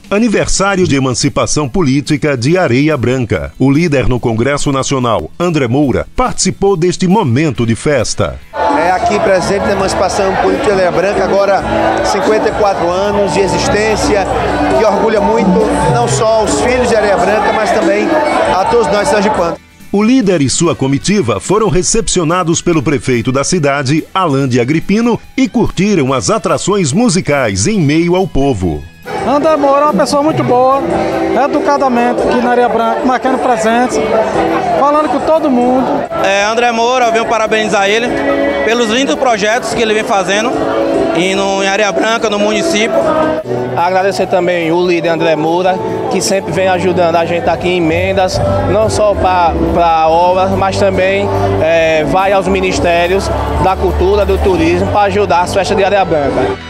Aniversário de emancipação política de Areia Branca. O líder no Congresso Nacional, André Moura, participou deste momento de festa. Aqui presente na emancipação política de Areia Branca, agora 54 anos de existência, que orgulha muito não só os filhos de Areia Branca, mas também a todos nós sergipanos. O líder e sua comitiva foram recepcionados pelo prefeito da cidade, Alan de Agripino, e curtiram as atrações musicais em meio ao povo. André Moura é uma pessoa muito boa, educadamente aqui na Areia Branca, marcando presença, falando com todo mundo. André Moura, eu venho parabenizar ele pelos lindos projetos que ele vem fazendo em Areia Branca, no município. Agradecer também o líder André Moura, que sempre vem ajudando a gente aqui em emendas, não só para obras, mas também vai aos ministérios da cultura, do turismo, para ajudar as festas de Areia Branca.